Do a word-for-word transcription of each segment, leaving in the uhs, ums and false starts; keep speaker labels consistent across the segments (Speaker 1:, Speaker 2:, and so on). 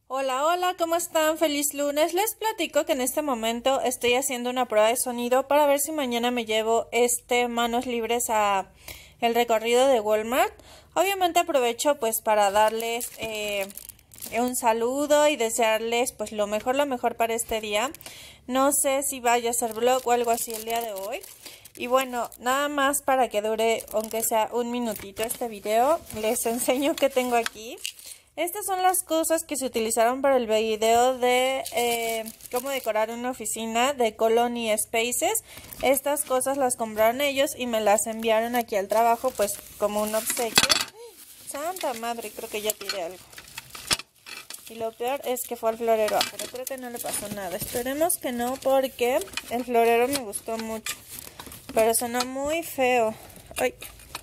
Speaker 1: Hola, hola, ¿cómo están? Feliz lunes. Les platico que en este momento estoy haciendo una prueba de sonido para ver si mañana me llevo este manos libres a el recorrido de Walmart. Obviamente aprovecho pues para darles eh, un saludo y desearles pues lo mejor, lo mejor para este día. No sé si vaya a ser vlog o algo así el día de hoy. Y bueno, nada más para que dure aunque sea un minutito este video, les enseño qué tengo aquí. Estas son las cosas que se utilizaron para el video de eh, cómo decorar una oficina de Colony Spaces. Estas cosas las compraron ellos y me las enviaron aquí al trabajo pues como un obsequio. Santa madre, creo que ya tiré algo. Y lo peor es que fue al florero, pero creo que no le pasó nada. Esperemos que no, porque el florero me gustó mucho, pero sonó muy feo. Ay.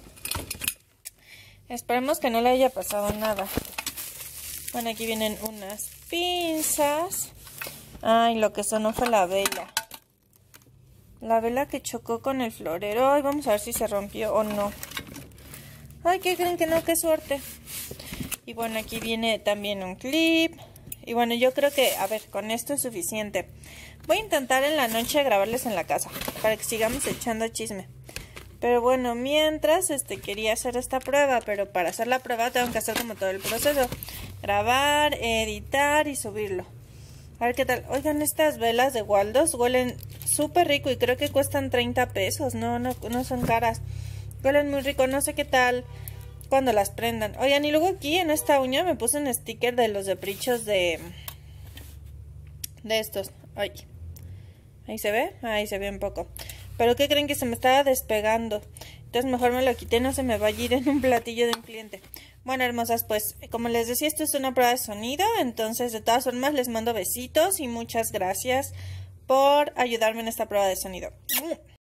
Speaker 1: Esperemos que no le haya pasado nada. Bueno, aquí vienen unas pinzas. Ay, lo que sonó fue la vela. La vela que chocó con el florero. Ay, vamos a ver si se rompió o no. Ay, ¿qué creen que no? ¡Qué suerte! Y bueno, aquí viene también un clip. Y bueno, yo creo que, a ver, con esto es suficiente. Voy a intentar en la noche grabarles en la casa, para que sigamos echando chisme. Pero bueno, mientras este quería hacer esta prueba, pero para hacer la prueba tengo que hacer como todo el proceso. Grabar, editar y subirlo. A ver qué tal. Oigan, estas velas de Waldos huelen súper rico y creo que cuestan treinta pesos. No, no, no son caras. Huelen muy rico, no sé qué tal cuando las prendan. Oigan, y luego aquí en esta uña me puse un sticker de los de Prichos de... De estos. Ay. ¿Ahí se ve? Ahí se ve un poco. Pero ¿qué creen? Que se me estaba despegando. Entonces mejor me lo quité, no se me va a ir en un platillo de un cliente. Bueno, hermosas, pues como les decía, esto es una prueba de sonido. Entonces de todas formas les mando besitos y muchas gracias por ayudarme en esta prueba de sonido.